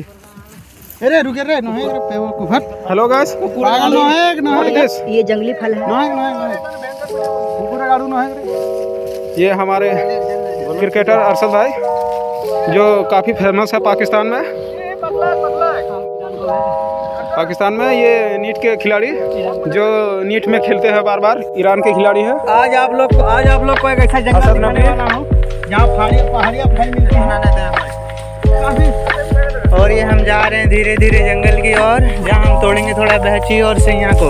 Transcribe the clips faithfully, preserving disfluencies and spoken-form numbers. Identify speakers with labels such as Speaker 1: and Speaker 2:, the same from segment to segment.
Speaker 1: अरे रुके रे नहे रे पे को फट।
Speaker 2: हेलो गाइस,
Speaker 1: पागल नहे नहे
Speaker 3: ये जंगली फल है।
Speaker 1: नहे नहे कुकुरा गाड़ू नहे रे।
Speaker 2: ये हमारे क्रिकेटर अरशद भाई जो काफ़ी फेमस है पाकिस्तान में। पाकिस्तान में ये नीट के खिलाड़ी जो नीट में खेलते हैं बार बार, ईरान के खिलाड़ी हैं।
Speaker 1: आज आप लोग को आज आप लोग को एक ऐसा जंगल दिखाने वाला हूं जहां पहाड़ियां पहाड़ियां फल मिलती हैं।
Speaker 3: और ये हम जा रहे हैं धीरे धीरे जंगल की ओर, जहाँ हम तोड़ेंगे थोड़ा बहची और सैया को।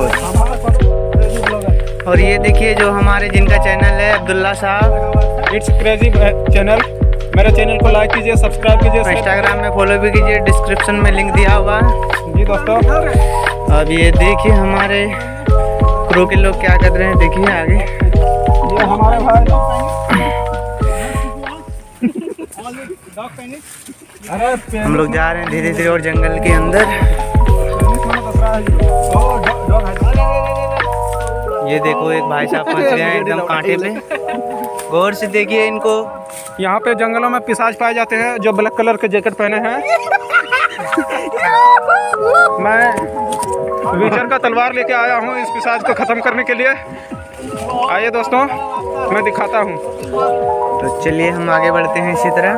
Speaker 3: और ये देखिए जो हमारे जिनका चैनल है अब्दुल्ला साहब,
Speaker 2: इट्स क्रेजी चैनल। मेरे चैनल को लाइक कीजिए, सब्सक्राइब कीजिए,
Speaker 3: इंस्टाग्राम में फॉलो भी कीजिए, डिस्क्रिप्शन में लिंक दिया हुआ है
Speaker 2: जी दोस्तों।
Speaker 3: अब ये देखिए हमारे क्रू के लोग क्या कर रहे हैं, देखिए आगे।
Speaker 2: ये हमारे भाई
Speaker 3: हम लोग जा रहे हैं धीरे धीरे और जंगल के अंदर। ये देखो एक भाई साहब फंस गए हैं एकदम कांटे पे, गौर से देखिए इनको।
Speaker 2: यहाँ पे जंगलों में पिशाच पाए जाते हैं जो ब्लैक कलर के जैकेट पहने हैं। मैं विचर का तलवार लेके आया हूँ इस पिशाच को ख़त्म करने के लिए। आइए दोस्तों, मैं दिखाता हूँ।
Speaker 3: तो चलिए हम आगे बढ़ते हैं इसी तरह।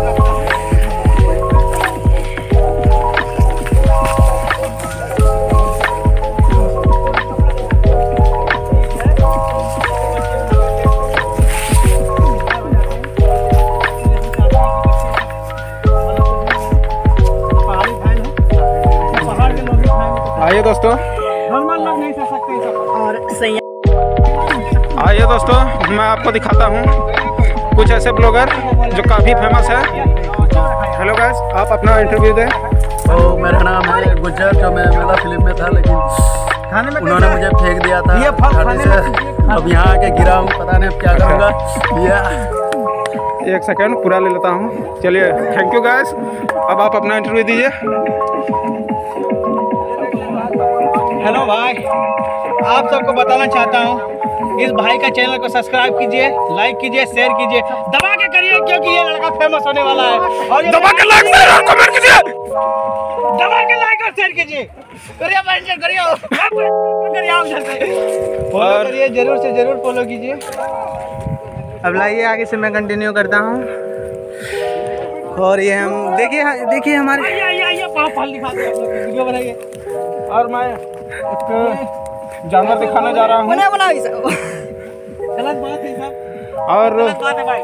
Speaker 2: आइए दोस्तों,
Speaker 1: नहीं सह सकते
Speaker 3: और सही
Speaker 2: आइए दोस्तों, मैं आपको दिखाता हूँ कुछ ऐसे ब्लॉगर जो काफ़ी फेमस है। हेलो गाइस, आप अपना इंटरव्यू दें।
Speaker 4: तो मेरा नाम है गुज्जर, जो मैं मेला फिल्म में था, लेकिन
Speaker 1: खाने में
Speaker 4: उन्होंने मुझे फेंक दिया था
Speaker 1: ये फल
Speaker 4: गाड़ी से। अब यहाँ आके गिरा हूँ, पता नहीं अब क्या करूँगा। या
Speaker 2: एक सेकंड पूरा ले लेता हूँ। चलिए, थैंक यू गाइस। अब आप अपना इंटरव्यू दीजिए।
Speaker 1: हेलो भाई, आप सबको बताना चाहता हूँ इस भाई का चैनल को सब्सक्राइब कीजिए, लाइक कीजिए, शेयर कीजिए, दबा के करिए क्योंकि ये लड़का फेमस होने वाला है। और
Speaker 2: दबा के लाइक शेयर और कमेंट कीजिए,
Speaker 1: दबा के लाइक और शेयर कीजिए, करिए भाई, करिए करिए आप जैसे फॉलो करिए, जरूर से जरूर फॉलो कीजिए।
Speaker 3: अब लाइए आगे से मैं कंटिन्यू करता हूँ। और ये हम देखिए देखिए हमारे
Speaker 1: आइए आइए आइए फल दिखाते हैं, आप लोग वीडियो बनाइए।
Speaker 2: और मैं एक जानवर दिखाने जा रहा हूँ।
Speaker 1: बना बना गलत बात है सब,
Speaker 2: और
Speaker 1: गलत बात है भाई।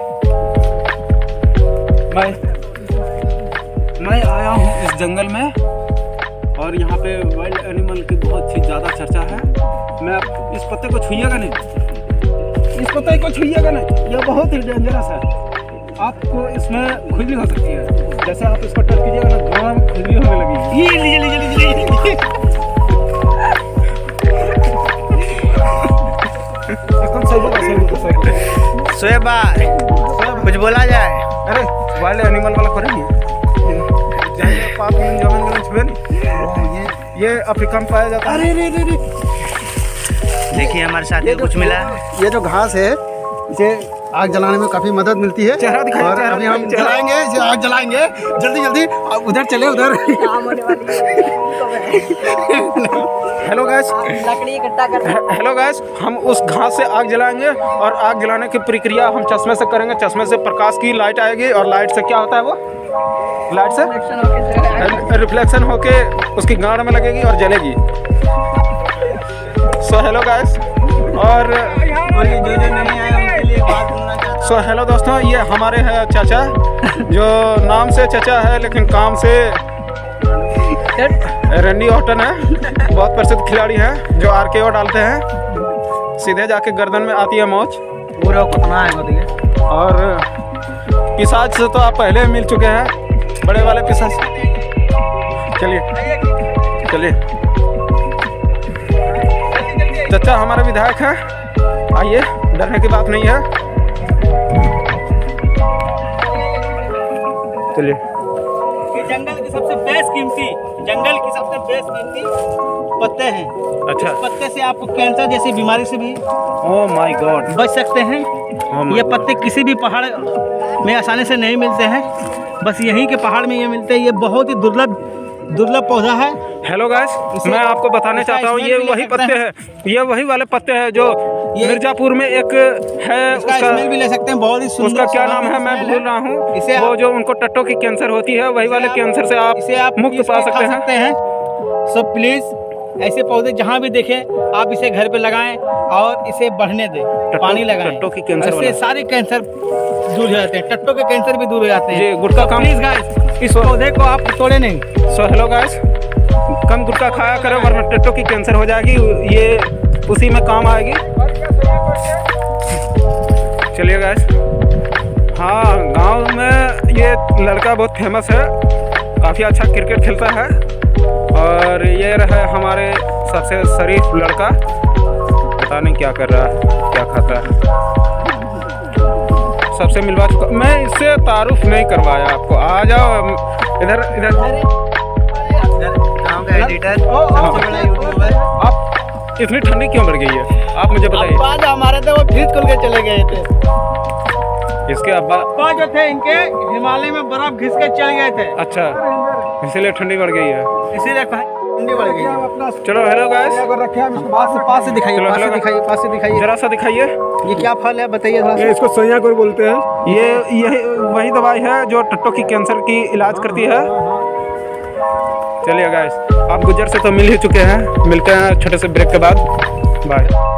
Speaker 2: मैं मैं आया हूँ इस जंगल में, और यहाँ पे वाइल्ड एनिमल की बहुत ही ज़्यादा चर्चा है। मैं इस पत्ते को छुइएगा नहीं, इस पत्ते को छुइएगा नहीं, यह बहुत ही डेंजरस है। आपको इसमें खुजली हो सकती है। जैसे आप इस पर टच कीजिएगा ना, गाँव में खुजली होने लगेगी।
Speaker 1: ये लीजिए लीजिए लीजिए
Speaker 2: एकदम सही बोला, सही बोला, सही बोला।
Speaker 3: शोएब भाई कुछ बोला जाए।
Speaker 2: अरे वाइल्ड एनिमल वाला करेंगे पाप में जमीन में छुए नहीं। ये ये अफ्रीका में पाया जाता है।
Speaker 1: अरे रे रे रे,
Speaker 3: देखिए हमारे साथी को कुछ मिला।
Speaker 4: ये जो घास है, इसे आग जलाने में काफी मदद मिलती है।
Speaker 2: चेहरा दिखाइए,
Speaker 4: और
Speaker 2: चेहरा
Speaker 4: अभी हम
Speaker 2: दिखाइए।
Speaker 4: जलाएंगे, इसे आग जलाएंगे जल्दी जल्दी। उधर चले, उधर।
Speaker 2: हेलो गाइस,
Speaker 3: लकड़ी इकट्ठा कर
Speaker 2: हेलो गाइस, हम उस घास से आग जलाएंगे और आग जलाने की प्रक्रिया हम चश्मे से करेंगे। चश्मे से प्रकाश की लाइट आएगी और लाइट से क्या होता है, वो लाइट से रिफ्लेक्शन होके उसकी गांड में लगेगी और जलेगी। सो हेलो गाइस, और
Speaker 1: जो जो नहीं आए उनके लिए बात बोलना चाहता हूं।
Speaker 2: सो हेलो दोस्तों, ये हमारे हैं चाचा, जो नाम से चाचा है लेकिन काम से रैंडी ऑर्टन है। बहुत प्रसिद्ध खिलाड़ी हैं जो आरकेओ डालते हैं, सीधे जाके गर्दन में आती है मौज।
Speaker 1: पूरा कितना है बताइए।
Speaker 2: और पिशाच से तो आप पहले मिल चुके हैं, बड़े वाले पिशाच। चलिए चलिए, चाचा हमारे विधायक हैं, आइए, डरने की बात नहीं है। चलिए,
Speaker 1: ये जंगल की सबसे बेस्ट कीमती जंगल की सबसे बेस्ट कीमती पत्ते हैं।
Speaker 2: अच्छा,
Speaker 1: इस पत्ते से आपको कैंसर जैसी बीमारी से भी
Speaker 2: ओह माय गॉड
Speaker 1: बच सकते हैं।
Speaker 2: Oh my
Speaker 1: ये
Speaker 2: God.
Speaker 1: पत्ते किसी भी पहाड़ में आसानी से नहीं मिलते हैं। बस यहीं के पहाड़ में ये मिलते हैं। ये बहुत ही दुर्लभ दुर्लभ पौधा है।
Speaker 2: हेलो गाइस, मैं आपको बताने चाहता हूँ ये वही पत्ते हैं, ये वही वाले पत्ते हैं जो मिर्जापुर में एक है,
Speaker 1: इसका स्मेल भी ले सकते हैं, बहुत ही सुंदर।
Speaker 2: उसका क्या नाम है मैं भूल रहा हूँ।
Speaker 1: इसे
Speaker 2: वो जो उनको टट्टों की कैंसर होती है, वही वाले कैंसर से आप
Speaker 1: इसे आप
Speaker 2: मुक्त पा सकते हैं।
Speaker 1: सकते हैं। सो प्लीज ऐसे पौधे जहाँ भी देखें आप इसे घर पे लगाएं और इसे बढ़ने दें, पानी लगाएं।
Speaker 2: टट्टों की कैंसर
Speaker 1: इससे सारे कैंसर दूर हो जाते हैं, टट्टों के कैंसर भी दूर हो जाते हैं।
Speaker 2: जी, गुटखा कम।
Speaker 1: प्लीज गाइस, इस पौधे को आप तोड़े नहीं।
Speaker 2: सो हेलो गाइस, कम गुटखा खाया करो वरना टट्टों की कैंसर हो जाएगी, ये उसी में काम आएगी। चलिए गाइस, हाँ गांव में ये लड़का बहुत फेमस है, काफ़ी अच्छा क्रिकेट खेलता है और ये रहा हमारे सबसे शरीफ लड़का, पता नहीं क्या कर रहा है, क्या खाता है। सबसे मिलवा चुका, मैं इससे तारुफ नहीं करवाया आपको। आ जाओ इधर इधर।
Speaker 3: गाँव का एडिटर, सबसे बड़ा यूट्यूबर।
Speaker 2: आप इतनी ठंडी क्यों बढ़ गई है, आप मुझे बताइए।
Speaker 1: अब्बा हमारे थे वो फ्रिज खोल के चले गए थे।
Speaker 2: इसके अब्बा
Speaker 1: अब्बा जो थे इनके हिमालय में बर्फ घिस के चल गए थे,
Speaker 2: अच्छा, इसीलिए ठंडी बढ़ गई है,
Speaker 1: इसीलिए ठंडी बढ़ गई है।
Speaker 2: चलो हेलो गाइस,
Speaker 1: पास से पास से दिखाइए,
Speaker 2: चलो,
Speaker 1: पास से
Speaker 2: हेलो।
Speaker 1: दिखाइए, पास से दिखाइए।
Speaker 2: जरा सा दिखाइए।
Speaker 1: ये क्या फल है बताइए थोड़ा सा।
Speaker 4: इसको सैया कोर बोलते हैं।
Speaker 2: ये यही वही दवाई है जो टट्टों की कैंसर की इलाज करती है। चलिए गाइस, आप गुजर से तो मिल ही चुके हैं, मिलते हैं छोटे से ब्रेक के बाद, बाय।